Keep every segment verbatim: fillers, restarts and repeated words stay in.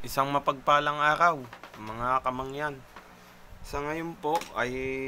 Isang mapagpalang araw, mga kamangyan. Sa ngayon po ay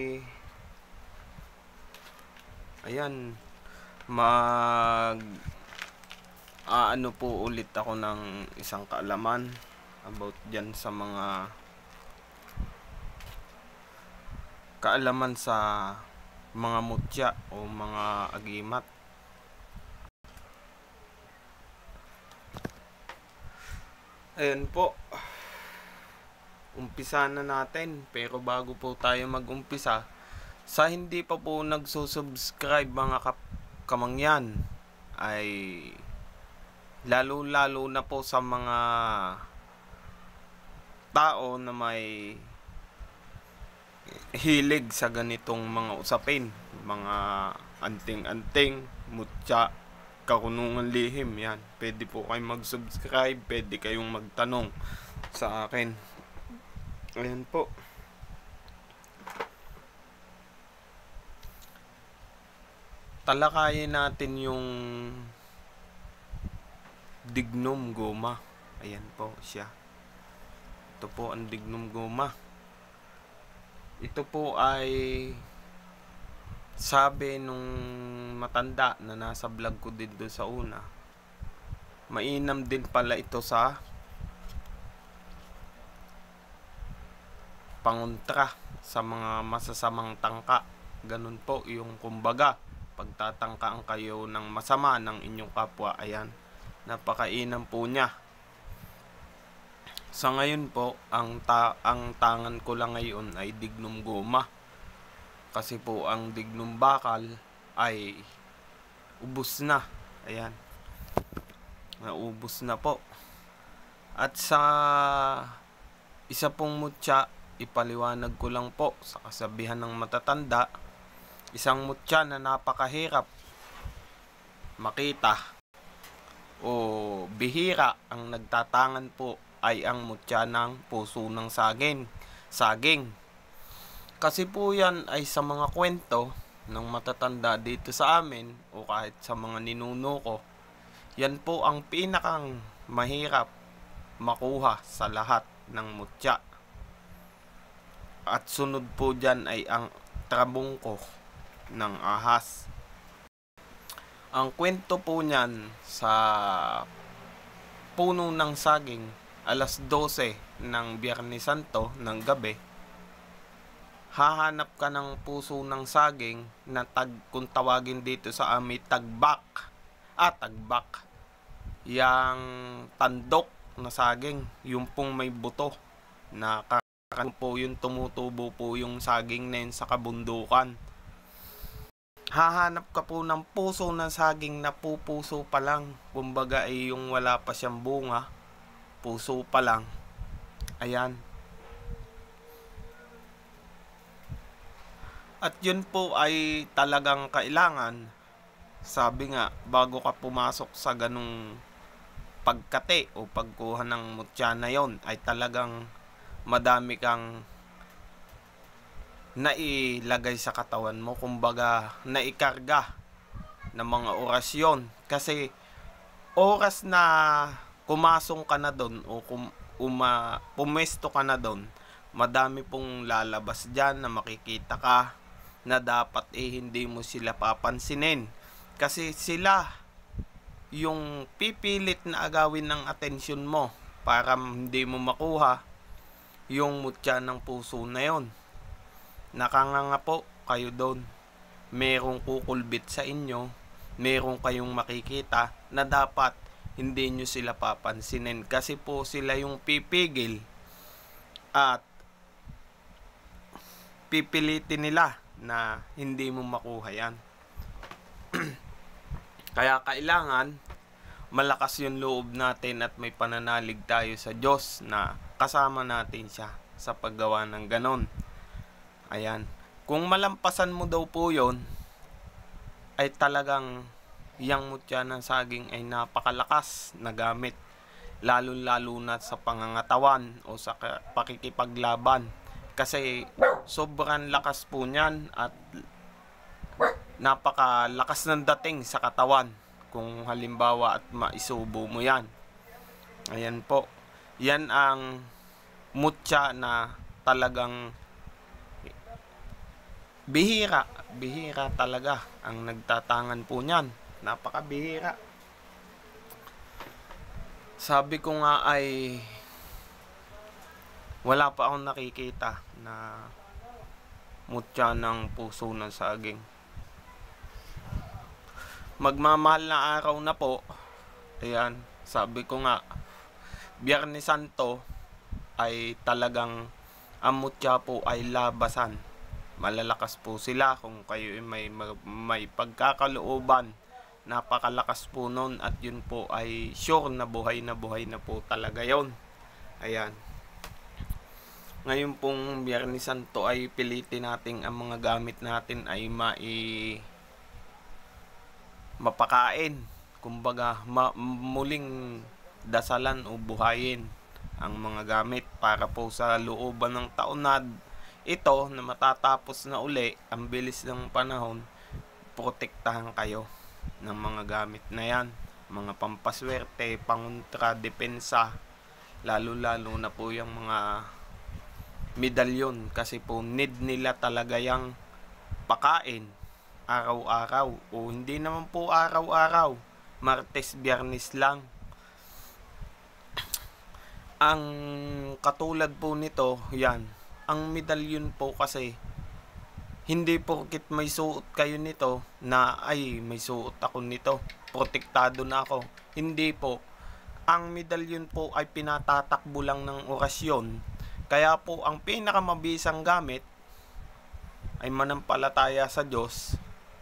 ayan, mag aano po ulit ako ng isang kaalaman about dyan sa mga kaalaman sa mga mutya o mga agimat. Ayan po, umpisa na natin. Pero bago po tayo mag-umpisa, sa hindi pa po nagsusubscribe mga kap- kamangyan, ay lalo-lalo na po sa mga tao na may hilig sa ganitong mga usapin, mga anting-anting, mutya, karunungan lihim, yan. Pwede po kayong mag-subscribe, pwede kayong magtanong sa akin. Ayan po. Talakayin natin yung Dignum Goma. Ayan po siya. Ito po ang Dignum Goma. Ito po ay sabi nung matanda na nasa vlog ko din doon sa una. Mainam din pala ito sa pangontra sa mga masasamang tangka. Ganun po yung kumbaga, pagtatangkaan kayo ng masama ng inyong kapwa, ayan, napakainam po niya. Sa ngayon po, ang, ta ang tangan ko lang ngayon ay Dignum Goma. Kasi po ang Dignum Bakal ay ubos na. Ayan. Naubos na po. At sa isa pong mutya, ipaliwanag ko lang po sa kasabihan ng matatanda, isang mutya na napakahirap makita o bihira ang nagtatangan po ay ang mutya ng puso ng saging. Saging. Kasi po yan ay sa mga kwento ng matatanda dito sa amin o kahit sa mga ninuno ko, yan po ang pinakang mahirap makuha sa lahat ng mutya. At sunod po dyan ay ang trabungko ng ahas. Ang kwento po niyan sa puno ng saging, alas dose ng Biyernes Santo ng gabi, hahanap ka ng puso ng saging na tag, kung tawagin dito sa amin, tagbak. Ah, tagbak. Yang tandok na saging, yung pong may buto na kakan po yung tumutubo po yung saging na yun sa kabundukan. Hahanap ka po ng puso ng saging na pupuso pa lang. Kumbaga ay yung wala pa siyang bunga, puso pa lang. Ayan. At yun po ay talagang kailangan. Sabi nga, bago ka pumasok sa ganung pagkate o pagkuha ng mutya na yon, ay talagang madami kang nailagay sa katawan mo, kumbaga naikarga ng mga orasyon. Kasi oras na kumasong ka na doon o kum, uma, pumesto ka na doon, madami pong lalabas dyan na makikita ka na dapat eh hindi mo sila papansinin. Kasi sila yung pipilit na agawin ng atensyon mo para hindi mo makuha yung mutya ng puso na yon. Nakanganga po kayo doon. Merong kukulbit sa inyo, merong kayong makikita na dapat hindi nyo sila papansinin. Kasi po sila yung pipigil at pipilitin nila na hindi mo makuha yan. Kaya kailangan malakas yung loob natin at may pananalig tayo sa Diyos na kasama natin siya sa paggawa ng ganon. Ayan. Kung malampasan mo daw po yon, ay talagang yang mutya ng saging ay napakalakas na gamit. Lalo-lalo na sa pangangatawan o sa pakikipaglaban. Kasi sobrang lakas po niyan at napakalakas ng dating sa katawan kung halimbawa at maisubo mo yan. Ayan po. Yan ang mutya na talagang bihira, bihira talaga ang nagtatangan po niyan. Napakabihira. Sabi ko nga ay wala pa akong nakikita na mutya ng puso ng saging. Magmamahal na araw na po. Ayan, sabi ko nga, Biyernes Santo ay talagang ang mutya po ay labasan. Malalakas po sila kung kayo may, may pagkakalooban. Napakalakas po nun at yun po ay sure na buhay na buhay na po talaga yon. Ayan. Ngayon pong Biyernes Santo ay pilitin natin ang mga gamit natin ay mai mapakain. Kumbaga ma, muling dasalan o buhayin ang mga gamit para po sa looban ng taon na ito na matatapos na uli, ang bilis ng panahon, protektahan kayo ng mga gamit na yan, mga pampaswerte, pangontra, depensa, lalo lalo na po yung mga medalyon kasi po need nila talaga yung pakain araw-araw o hindi naman po araw-araw, Martes, Biyernes lang. Ang katulad po nito, yan, ang medalyon po kasi hindi porkit may suot kayo nito na ay may suot ako nito, protektado na ako. Hindi po. Ang medalyon po ay pinatatakbo lang ng orasyon. Kaya po ang pinakamabisang gamit ay manampalataya sa Diyos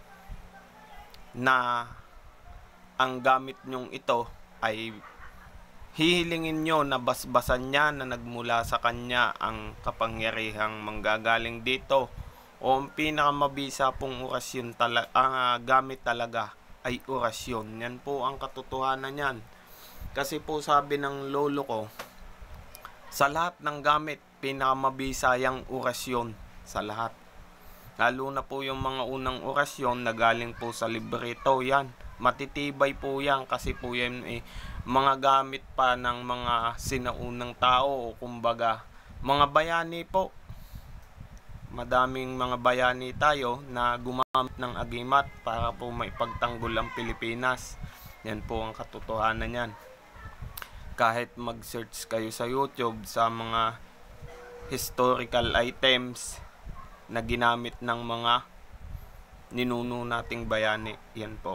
na ang gamit nyong ito ay hihilingin nyo na basbasan niya na nagmula sa kanya ang kapangyarihang manggagaling dito. O ang pinakamabisa pong orasyon tala, uh, gamit talaga ay orasyon. Yan po ang katotohanan yan. Kasi po sabi ng lolo ko, sa lahat ng gamit, pinakamabisa yung orasyon sa lahat. Lalo na po yung mga unang orasyon na galing po sa libreto, yan. Matitibay po yan kasi po yan eh, mga gamit pa ng mga sinaunang tao o kumbaga mga bayani po. Madaming mga bayani tayo na gumamit ng agimat para po maipagtanggol ang Pilipinas. Yan po ang katotohanan yan. Kahit mag-search kayo sa YouTube sa mga historical items na ginamit ng mga ninuno nating bayani, yan po.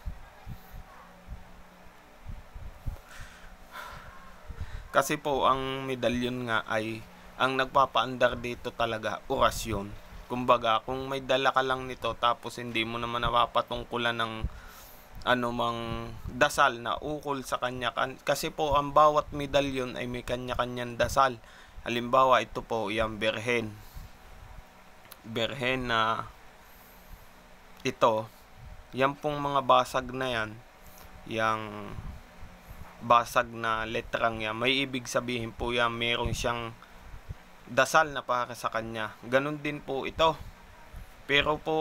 Kasi po ang medalyon nga ay ang nagpapaandar dito talaga orasyon. Kumbaga kung may dala ka lang nito tapos hindi mo naman napapatungkulan ng ano mang dasal na ukol sa kanya, kasi po ang bawat medalyon ay may kanya-kanyang dasal. Halimbawa ito po yung berhen. Berhen na ito, yan pong mga basag na yan, yung basag na letrang yan, may ibig sabihin po yan, meron siyang dasal na para sa kanya. Ganun din po ito. Pero po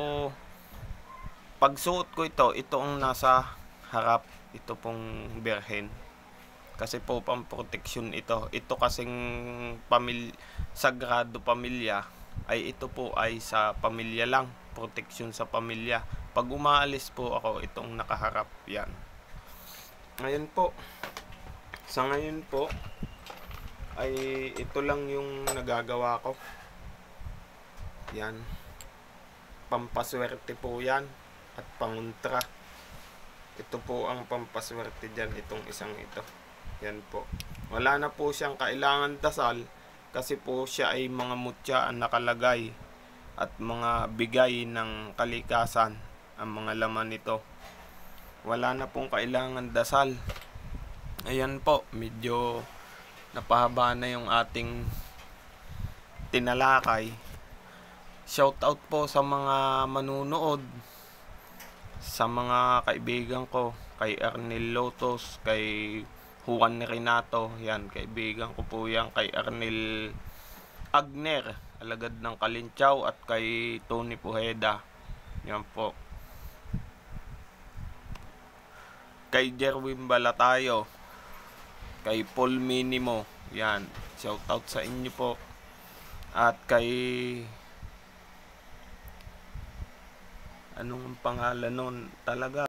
pagsuot ko ito, ito ang nasa harap, ito pong berhen. Kasi po pang protection ito. Ito kasing pamilya, sagrado pamilya, ay ito po ay sa pamilya lang, protection sa pamilya. Pag umaalis po ako, itong nakaharap yan. Ngayon po, sa ngayon po ay ito lang yung nagagawa ko. Yan, pampaswerte po yan at pangontra. Ito po ang pampaswerte dyan, itong isang ito. Yan po, wala na po siyang kailangan dasal kasi po siya ay mga mutya ang nakalagay at mga bigay ng kalikasan ang mga laman nito. Wala na pong kailangan dasal. Ayan po, medyo napahaba na yung ating tinalakay. Shout out po sa mga manunood, sa mga kaibigan ko, kay Arnel Lotos, kay Juan Renato, yan, kaibigan ko po yan, kay Arnel Agner, alagad ng Kalintiaw, at kay Tony Pujeda, yan po. Kay Jerwin Balatayo, kay Paul Minimo, yan, shoutout sa inyo po. At kay anong pangalan nun talaga,